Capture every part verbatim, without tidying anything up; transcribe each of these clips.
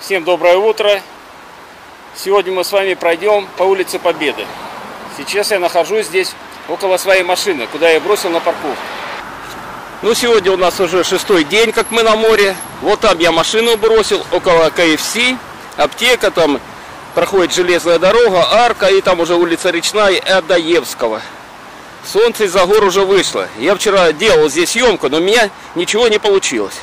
Всем доброе утро! Сегодня мы с вами пройдем по улице Победы. Сейчас я нахожусь здесь около своей машины, куда я бросил на парковку. Ну, сегодня у нас уже шестой день, как мы на море. Вот там я машину бросил, около ка эф си, аптека, там проходит железная дорога, арка, и там уже улица Речная и Адаевского. Солнце из-за гор уже вышло. Я вчера делал здесь съемку, но у меня ничего не получилось.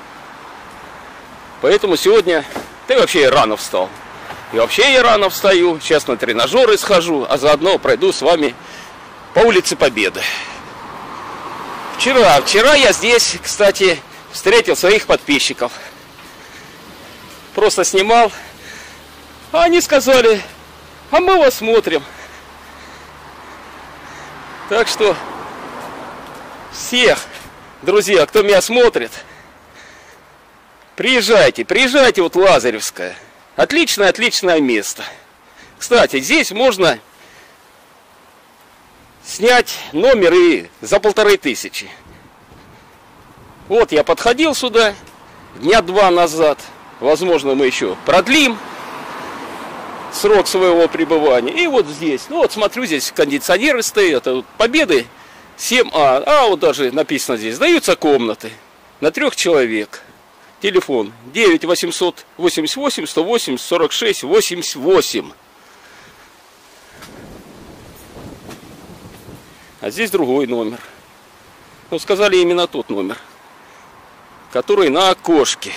Поэтому сегодня, да и вообще я рано встал. И вообще я рано встаю, сейчас на тренажеры схожу, а заодно пройду с вами по улице Победы. Вчера, вчера я здесь, кстати, встретил своих подписчиков. Просто снимал, а они сказали, а мы вас смотрим. Так что всех, друзья, кто меня смотрит, приезжайте, приезжайте, вот Лазаревская. Отличное, отличное место. Кстати, здесь можно снять номер и за полторы тысячи. Вот я подходил сюда дня два назад. Возможно, мы еще продлим срок своего пребывания. И вот здесь, ну вот смотрю, здесь кондиционеры стоят. Вот Победы семь а. А вот даже написано здесь, сдаются комнаты на трех человек. Телефон девять восемьсот восемьдесят восемь сто восемь сорок шесть восемьдесят восемь. А здесь другой номер. Ну, сказали именно тот номер, который на окошке.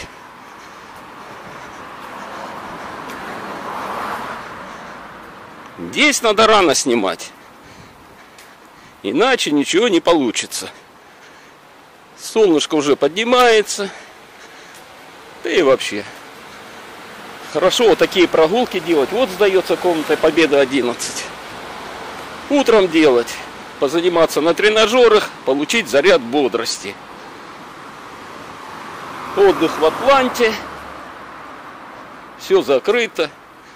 Здесь надо рано снимать, иначе ничего не получится. Солнышко уже поднимается. Да и вообще хорошо вот такие прогулки делать. Вот сдается комната Победа одиннадцать. Утром делать, позаниматься на тренажерах, получить заряд бодрости. Отдых в Атланте. Все закрыто.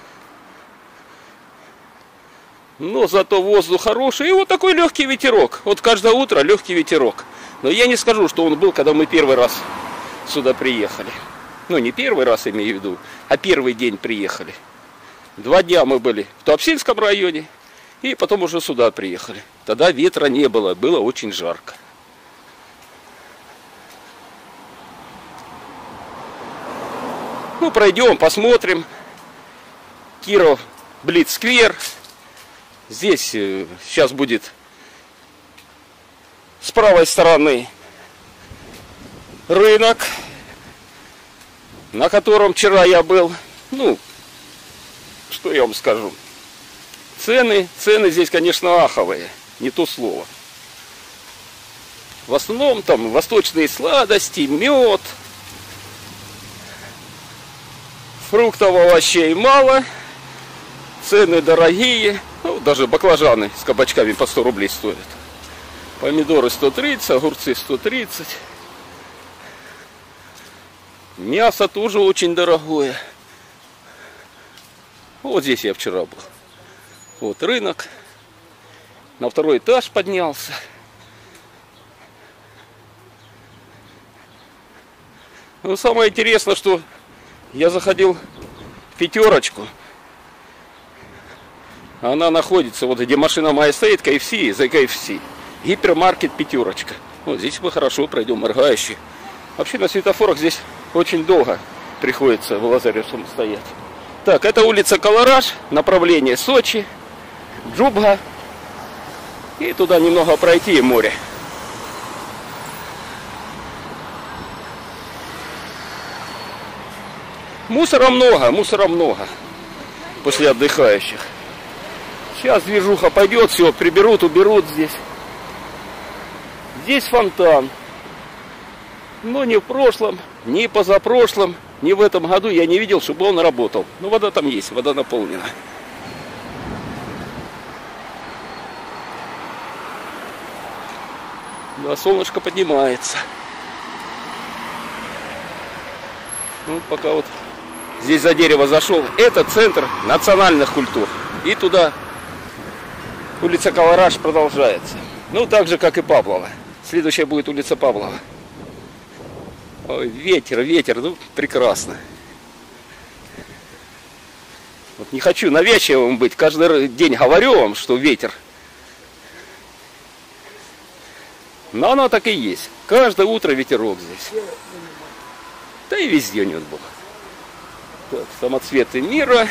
Но зато воздух хороший. И вот такой легкий ветерок. Вот каждое утро легкий ветерок. Но я не скажу, что он был, когда мы первый раз сюда приехали. Ну, не первый раз имею в виду, а первый день приехали. Два дня мы были в Туапсинском районе, и потом уже сюда приехали. Тогда ветра не было, было очень жарко. Ну, пройдем, посмотрим. Киров Блиц-сквер. Здесь э, сейчас будет с правой стороны рынок, на котором вчера я был. Ну, что я вам скажу. Цены, цены здесь, конечно, аховые. Не то слово. В основном там восточные сладости, мед. Фруктов, овощей мало. Цены дорогие. Ну, даже баклажаны с кабачками по сто рублей стоят. Помидоры сто тридцать, огурцы сто тридцать. Мясо тоже очень дорогое. Вот здесь я вчера был. Вот рынок. На второй этаж поднялся. Но самое интересное, что я заходил в пятерочку. Она находится вот где машина моя стоит, ка эф си, за ка эф си. Гипермаркет пятерочка. Вот здесь мы хорошо пройдем, моргающий. Вообще на светофорах здесь очень долго приходится в Лазаревском стоять. Так, это улица Колораж, направление Сочи, Джубга. И туда немного пройти, и море. Мусора много, мусора много после отдыхающих. Сейчас движуха пойдет, все приберут, уберут здесь. Здесь фонтан. Но ни в прошлом, ни позапрошлом, ни в этом году я не видел, чтобы он работал. Но вода там есть, вода наполнена. Да, солнышко поднимается. Ну, пока вот здесь за дерево зашел. Это центр национальных культур. И туда улица Колораж продолжается. Ну, так же, как и Павлова. Следующая будет улица Павлова. Ой, ветер, ветер, ну прекрасно. Вот не хочу навязчивым быть, каждый день говорю вам, что ветер. Но оно так и есть. Каждое утро ветерок здесь. Да и везде у него было. Так, самоцветы мира.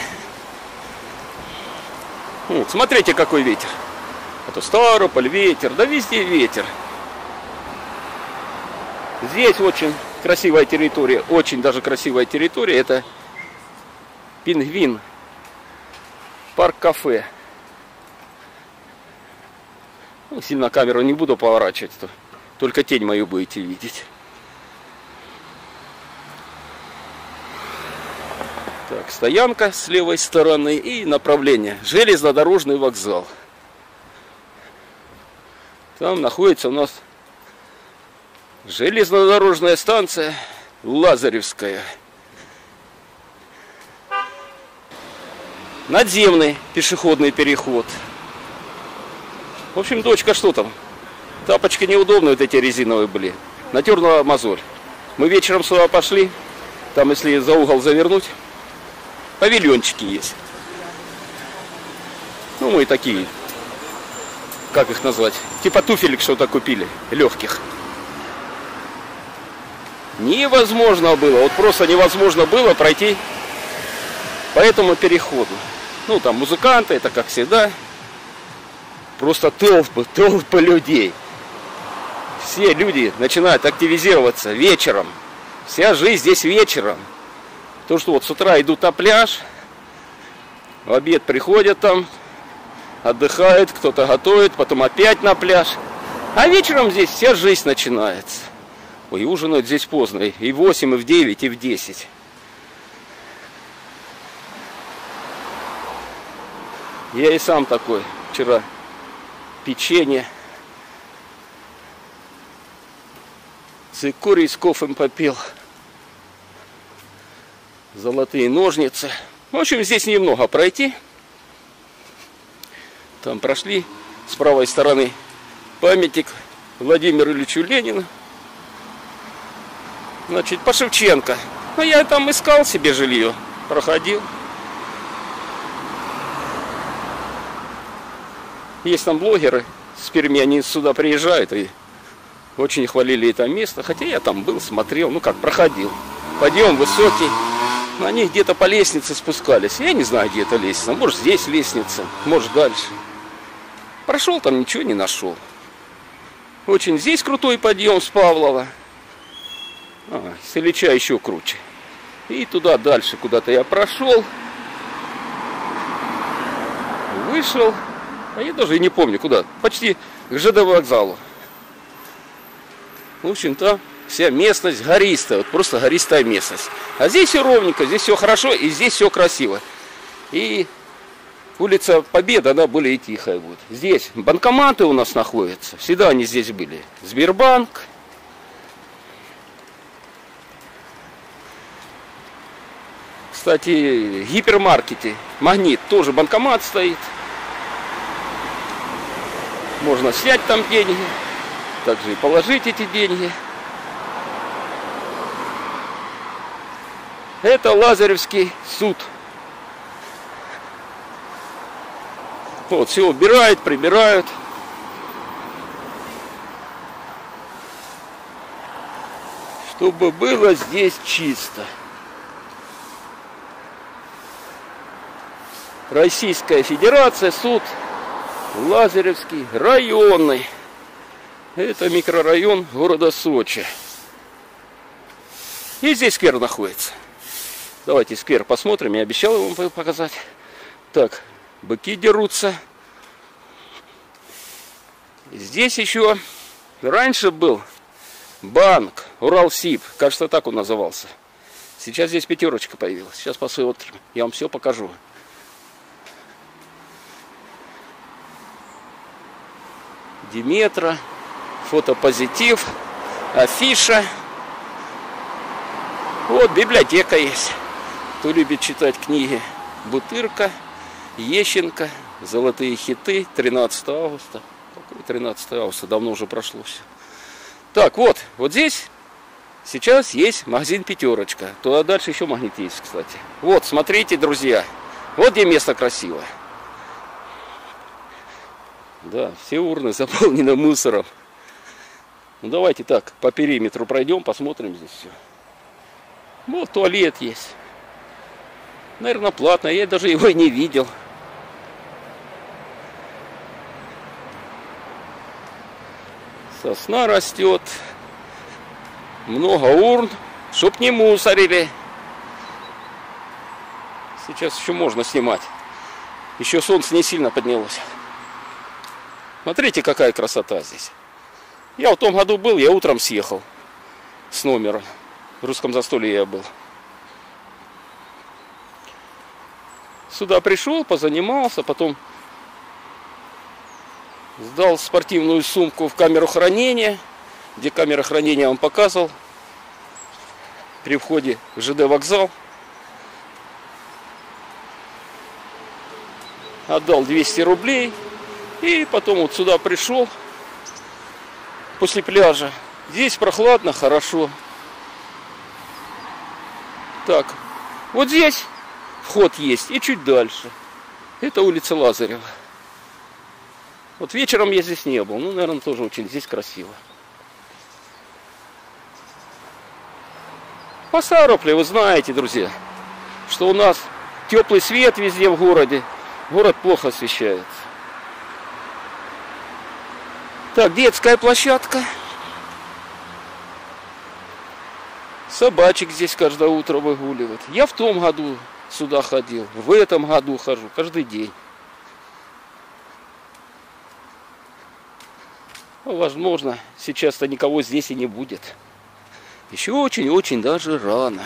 Вот, смотрите, какой ветер. А то Ставрополь ветер, да везде ветер. Здесь очень красивая территория, очень даже красивая территория. Это Пингвин, парк-кафе. Ну, сильно камеру не буду поворачивать, то только тень мою будете видеть. Так, стоянка с левой стороны и направление. Железнодорожный вокзал. Там находится у нас железнодорожная станция Лазаревская. Надземный пешеходный переход. В общем, дочка, что там? Тапочки неудобные, вот эти резиновые были. Натерла мозоль. Мы вечером сюда пошли. Там, если за угол завернуть, павильончики есть. Ну, мы такие, как их назвать? Типа туфелек что-то купили, легких. Невозможно было, вот просто невозможно было пройти по этому переходу. Ну, там музыканты, это как всегда. Просто толпы, толпы людей. Все люди начинают активизироваться вечером. Вся жизнь здесь вечером. То, что вот с утра идут на пляж, в обед приходят там, отдыхают, кто-то готовит, потом опять на пляж. А вечером здесь вся жизнь начинается. Ой, ужинают здесь поздно, и в восемь, и в девять, и в десять. Я и сам такой. Вчера печенье, цикорий с кофем попил, золотые ножницы. В общем, здесь немного пройти. Там прошли с правой стороны памятник Владимиру Ильичу Ленину. Значит, по Шевченко. Ну, я там искал себе жилье, проходил. Есть там блогеры с Перми, они сюда приезжают и очень хвалили это место. Хотя я там был, смотрел, ну как, проходил. Подъем высокий. Они где-то по лестнице спускались. Я не знаю, где эта лестница. Может, здесь лестница, может, дальше. Прошел там, ничего не нашел. Очень здесь крутой подъем с Павлова. А, с Ильича еще круче. И туда дальше куда-то я прошел. Вышел. А я даже и не помню куда. Почти к ЖД вокзалу. В общем-то, вся местность гористая. Вот просто гористая местность. А здесь все ровненько, здесь все хорошо и здесь все красиво. И улица Победы, она более тихая будет. Здесь банкоматы у нас находятся. Всегда они здесь были. Сбербанк. Кстати, в гипермаркете Магнит тоже банкомат стоит. Можно снять там деньги, также и положить эти деньги. Это Лазаревский суд. Вот, все убирают, прибирают. Чтобы было здесь чисто. Российская Федерация, суд Лазаревский, районный. Это микрорайон города Сочи. И здесь сквер находится. Давайте сквер посмотрим. Я обещал вам показать. Так, быки дерутся. Здесь еще раньше был банк Уралсиб. Кажется, так он назывался. Сейчас здесь пятерочка появилась. Сейчас посмотрим. Я вам все покажу. Диметра, фотопозитив, афиша. Вот библиотека есть. Кто любит читать книги, Бутырка, Ещенко, золотые хиты, тринадцатого августа. Какой тринадцатого августа? Давно уже прошло все. Так, вот, вот здесь сейчас есть магазин Пятерочка. Туда дальше еще магнит есть, кстати. Вот, смотрите, друзья. Вот где место красивое. Да, все урны заполнены мусором. Ну давайте так, по периметру пройдем, посмотрим здесь все. Вот туалет есть. Наверное, платный, я даже его и не видел. Сосна растет. Много урн, чтоб не мусорили. Сейчас еще можно снимать. Еще солнце не сильно поднялось. Смотрите, какая красота здесь. Я в том году был, я утром съехал с номера. В русском застолье я был. Сюда пришел, позанимался, потом сдал спортивную сумку в камеру хранения, где камера хранения я вам показывал, при входе в ЖД вокзал. Отдал двести рублей и потом вот сюда пришел после пляжа. Здесь прохладно, хорошо. Так, вот здесь вход есть и чуть дальше. Это улица Лазарева. Вот вечером я здесь не был. Ну, наверное, тоже очень здесь красиво. По Ставрополю вы знаете, друзья, что у нас теплый свет везде в городе. Город плохо освещается. Так, детская площадка. Собачек здесь каждое утро выгуливают. Я в том году сюда ходил, в этом году хожу, каждый день. Ну, возможно, сейчас-то никого здесь и не будет. Еще очень-очень даже рано.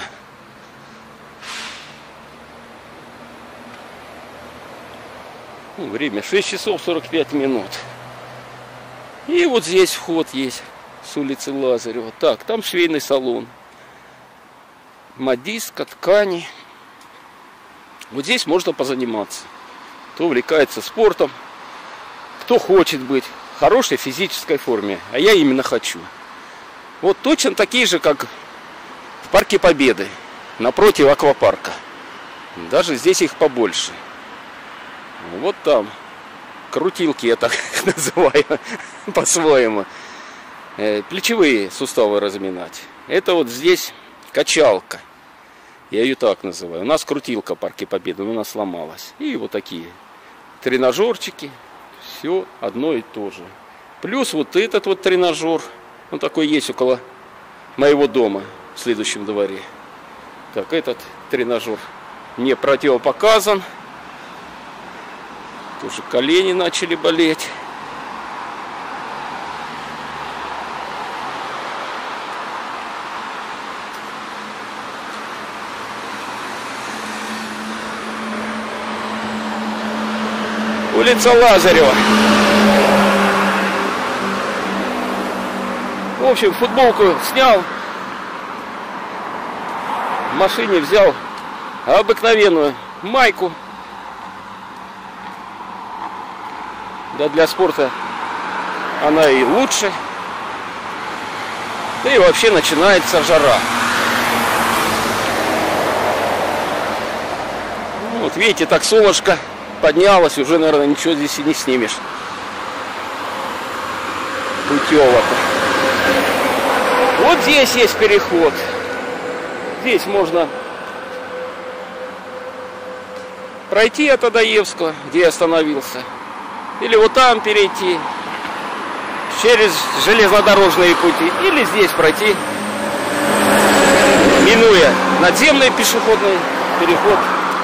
Ну, время шесть часов сорок пять минут. И вот здесь вход есть с улицы Лазарева. Так, там швейный салон. Модистка, ткани. Вот здесь можно позаниматься. Кто увлекается спортом, кто хочет быть в хорошей физической форме. А я именно хочу. Вот точно такие же, как в Парке Победы, напротив аквапарка. Даже здесь их побольше. Вот там крутилки, я так называю по-своему. Плечевые суставы разминать. Это вот здесь качалка. Я ее так называю. У нас крутилка в Парке Победы, у нас сломалась. И вот такие тренажерчики. Все одно и то же. Плюс вот этот вот тренажер. Он такой есть около моего дома в следующем дворе. Так, этот тренажер мне противопоказан. Тоже колени начали болеть. Улица Лазарева. В общем, футболку снял. В машине взял обыкновенную майку. Да, для спорта она и лучше. Да и вообще начинается жара. Вот видите, так солнышко поднялось, уже, наверное, ничего здесь и не снимешь. Путево-то. Вот здесь есть переход. Здесь можно пройти от Адаевского, где я остановился. Или вот там перейти через железнодорожные пути. Или здесь пройти, минуя надземный пешеходный переход.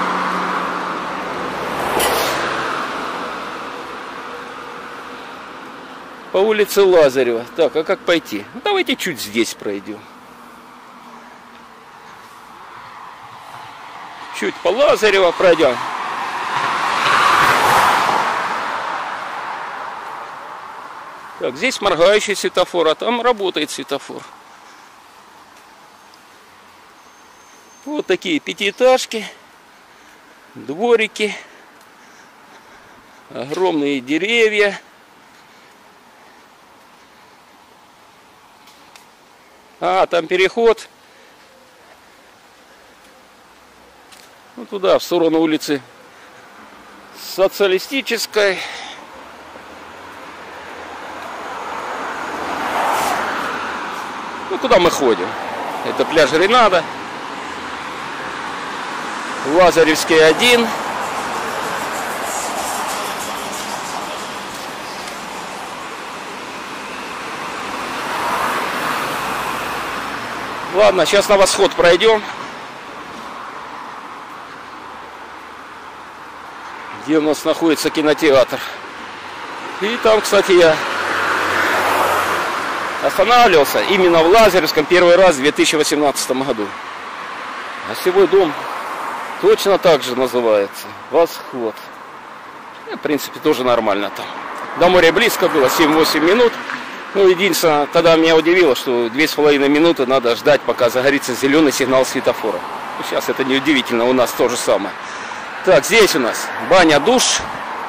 По улице Лазарева. Так, а как пойти? Ну, давайте чуть здесь пройдем. Чуть по Лазарева пройдем. Так, здесь моргающий светофор, а там работает светофор. Вот такие пятиэтажки, дворики, огромные деревья. А, там переход. Ну, туда, в сторону улицы Социалистической. Ну, куда мы ходим? Это пляж Ренада. Лазаревский один. Ладно, сейчас на восход пройдем. Где у нас находится кинотеатр. И там, кстати, я останавливался именно в Лазаревском первый раз в две тысячи восемнадцатом году. Гостевой дом точно так же называется. Восход. И, в принципе, тоже нормально там. До моря близко было, семь-восемь минут. Ну, единственное, тогда меня удивило, что две с половиной минуты надо ждать, пока загорится зеленый сигнал светофора. Ну, сейчас это не удивительно, у нас то же самое. Так, здесь у нас баня, душ.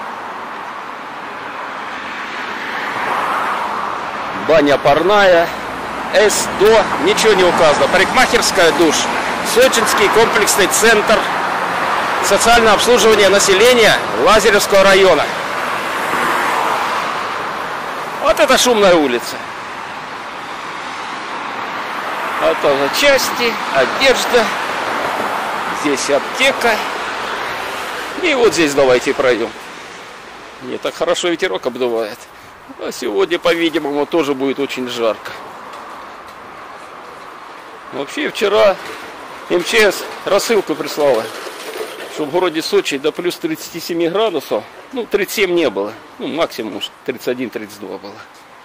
Баня парная. С-до. Ничего не указано. Парикмахерская, душ. Сочинский комплексный центр социального обслуживания населения Лазаревского района. Вот это шумная улица. А тоже части, одежда. Здесь аптека. И вот здесь давайте пройдем. Не так хорошо ветерок обдувает. А сегодня, по-видимому, тоже будет очень жарко. Вообще вчера эм че эс рассылку прислала, что в городе Сочи до плюс тридцати семи градусов, ну тридцать семь не было, ну максимум тридцать один — тридцать два было.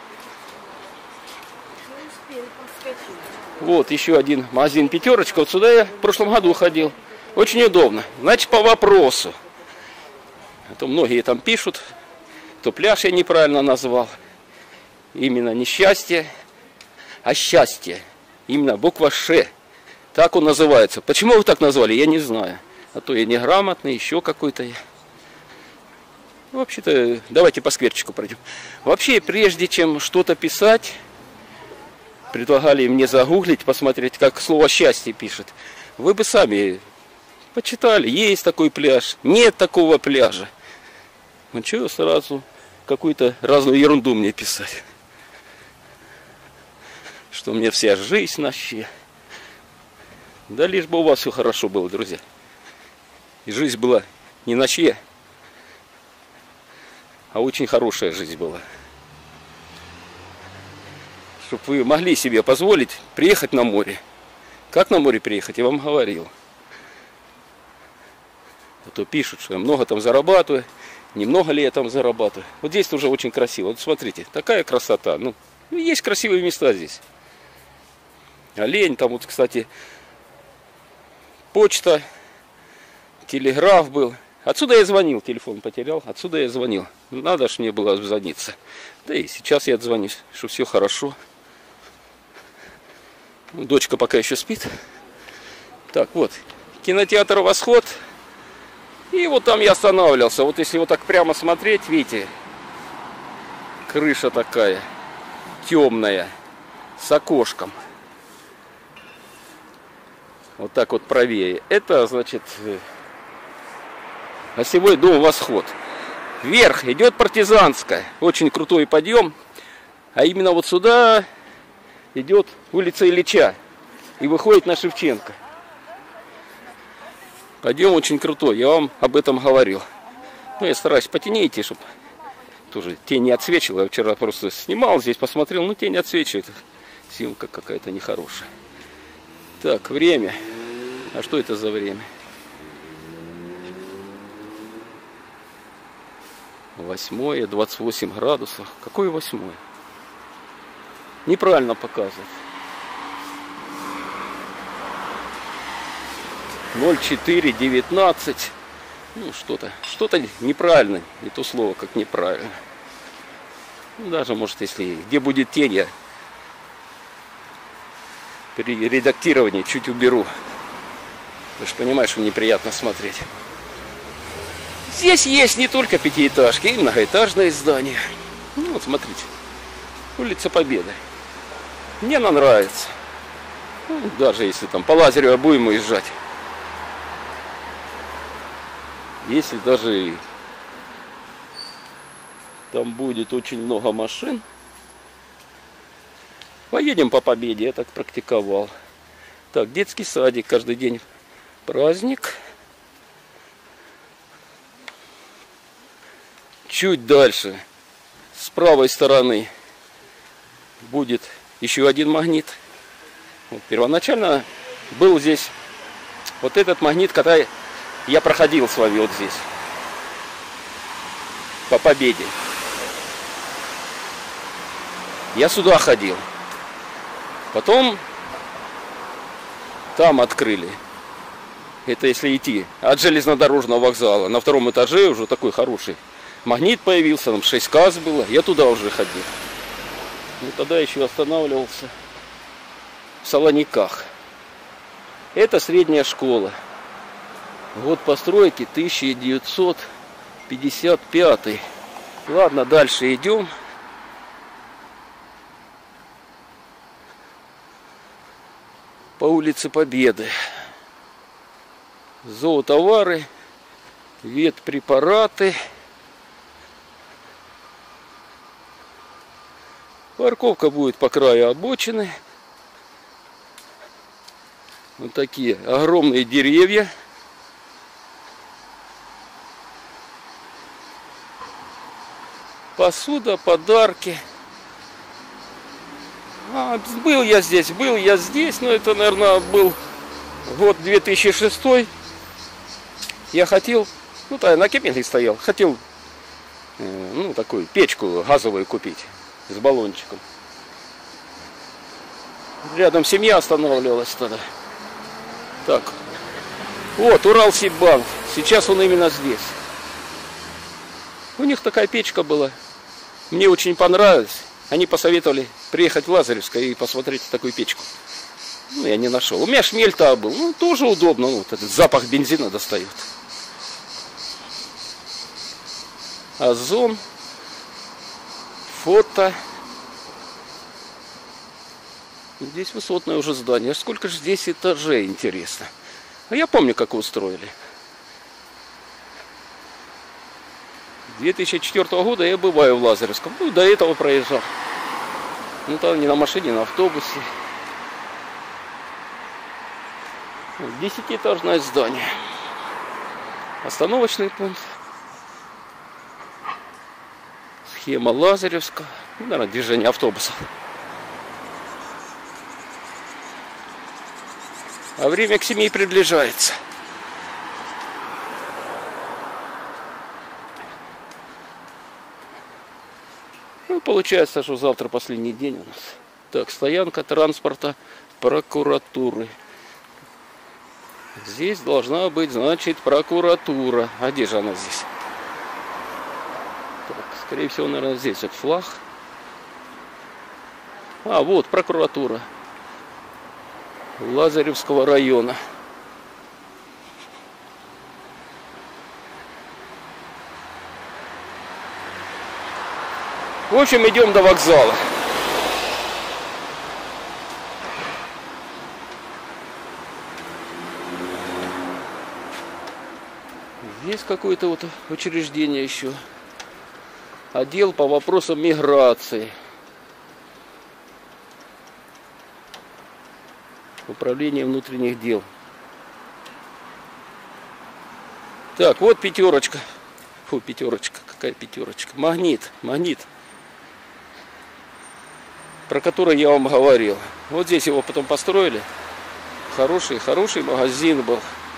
Вот еще один магазин «Пятерочка». Вот сюда я в прошлом году ходил. Очень удобно. Значит, по вопросу. А то многие там пишут, то пляж я неправильно назвал. Именно не счастье, а счастье. Именно буква Ш. Так он называется. Почему вы так назвали, я не знаю. А то я неграмотный, еще какой-то я. Вообще-то, давайте по скверчику пройдем. Вообще, прежде чем что-то писать, предлагали мне загуглить, посмотреть, как слово «счастье» пишет. Вы бы сами почитали, есть такой пляж, нет такого пляжа. Ну что сразу какую-то разную ерунду мне писать? Что у меня вся жизнь на щи. Да лишь бы у вас все хорошо было, друзья. И жизнь была не на щи, а очень хорошая жизнь была. Чтобы вы могли себе позволить приехать на море. Как на море приехать, я вам говорил. А то пишут, что я много там зарабатываю. Немного ли я там зарабатываю. Вот здесь тоже очень красиво. Вот смотрите, такая красота. Ну, есть красивые места здесь. Олень, там вот, кстати, почта, телеграф был. Отсюда я звонил, телефон потерял. Отсюда я звонил. Надо ж мне было обзвониться. Да и сейчас я отзвонюсь, что все хорошо. Дочка пока еще спит. Так, вот, кинотеатр «Восход». И вот там я останавливался. Вот если вот так прямо смотреть, видите, крыша такая темная, с окошком. Вот так вот правее. Это, значит, гостевой дом «Восход». Вверх идет Партизанская. Очень крутой подъем. А именно вот сюда идет улица Ильича. И выходит на Шевченко. Подъем очень крутой. Я вам об этом говорил. Ну, я стараюсь потеней идти, чтобы тоже тень не отсвечивала. Я вчера просто снимал здесь, посмотрел. Ну, тень отсвечивает. Съемка какая-то нехорошая. Так, время. А что это за время? Восьмое, двадцать восемь градусов. Какое восьмое? Неправильно показывает. ноль четыре девятнадцать. Ну, что-то. Что-то неправильно. Не то слово, как неправильно. Ну, даже, может, если где будет тень, я при редактировании чуть уберу. Ты же понимаешь, что неприятно смотреть. Здесь есть не только пятиэтажки, и многоэтажные здания. Ну, вот смотрите. Улица Победы. Мне она нравится. Ну, даже если там по Лазареву будем уезжать. Если даже Там будет очень много машин. Поедем по Победе, я так практиковал. Так, детский садик, каждый день праздник. Чуть дальше, с правой стороны, будет еще один магнит. Вот, первоначально был здесь вот этот магнит, когда я проходил с вами вот здесь, по Победе. Я сюда ходил. Потом там открыли. Это если идти от железнодорожного вокзала. На втором этаже уже такой хороший магнит появился. Там шесть касс было. Я туда уже ходил. Ну, тогда еще останавливался в Солониках. Это средняя школа. Год постройки тысяча девятьсот пятьдесят пятый. Ладно, дальше идем. По улице Победы. Зоотовары, ветпрепараты. Парковка будет по краю обочины. Вот такие огромные деревья. Посуда, подарки. А, был я здесь, был я здесь, но это, наверное, был год две тысячи шестой. Я хотел, ну, да, на кемпинге стоял, хотел, э, ну, такую печку газовую купить с баллончиком. Рядом семья останавливалась тогда. Так, вот Уралсиббанк, сейчас он именно здесь. У них такая печка была, мне очень понравилось. Они посоветовали приехать в Лазаревское и посмотреть такую печку. Ну, я не нашел. У меня шмель-то был. Ну, тоже удобно. Ну, вот этот запах бензина достает. Озон. Фото. Здесь высотное уже здание. Сколько же здесь этажей, интересно. А я помню, как устроили. две тысячи четвёртого года я бываю в Лазаревском. Ну, до этого проезжал. Ну, там не на машине, на автобусе. Десятиэтажное здание. Остановочный пункт. Схема Лазаревского. Ну, наверное, движение автобусов. А время к семи приближается. Ну, получается, что завтра последний день у нас. Так, стоянка транспорта прокуратуры. Здесь должна быть, значит, прокуратура. А где же она здесь? Так, скорее всего, наверное, здесь вот флаг. А, вот прокуратура Лазаревского района. В общем, идем до вокзала. Здесь какое-то вот учреждение еще. Отдел по вопросам миграции. Управление внутренних дел. Так, вот пятерочка. Фу, пятерочка. Какая пятерочка? Магнит. Магнит. Про который я вам говорил. Вот здесь его потом построили. Хороший, хороший магазин был.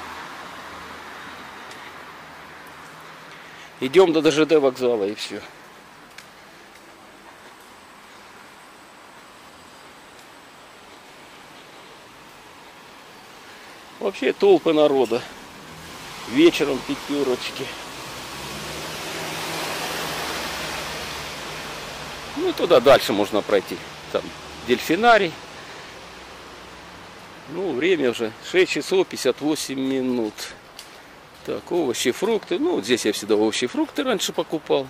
Идем до ДЖД вокзала и все. Вообще толпы народа. Вечером пятерочки. Ну, туда дальше можно пройти. Там дельфинарий. Ну, время уже шесть часов пятьдесят восемь минут. Так, овощи, фрукты. Ну, вот здесь я всегда овощи и фрукты раньше покупал.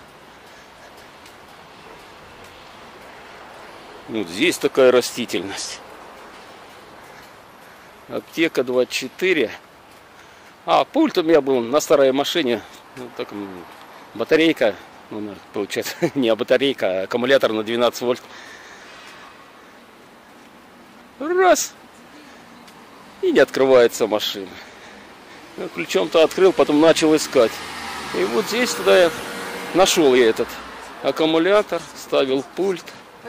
Вот здесь такая растительность. Аптека двадцать четыре. А, пульт у меня был на старой машине. Вот так, батарейка Ну, получается, не батарейка, а аккумулятор на двенадцать вольт. Раз. И не открывается машина. Ну, ключом-то открыл, потом начал искать. И вот здесь тогда я нашел я этот аккумулятор, ставил пульт.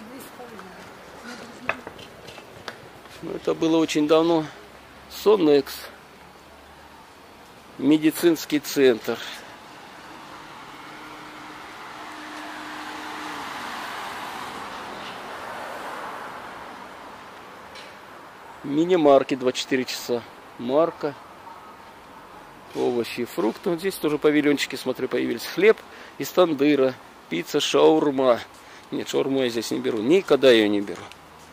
Ну, это было очень давно. Сонекс. Медицинский центр. Мини-маркет двадцать четыре часа. Марка. Овощи и фрукты. Вот здесь тоже павильончики, смотрю, появились. Хлеб из тандыра. Пицца, шаурма. Нет, шаурму я здесь не беру. Никогда ее не беру.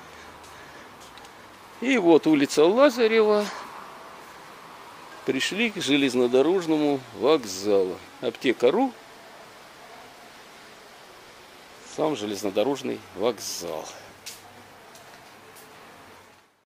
И вот улица Лазарева. Пришли к железнодорожному вокзалу. Аптека.ру. Сам железнодорожный вокзал.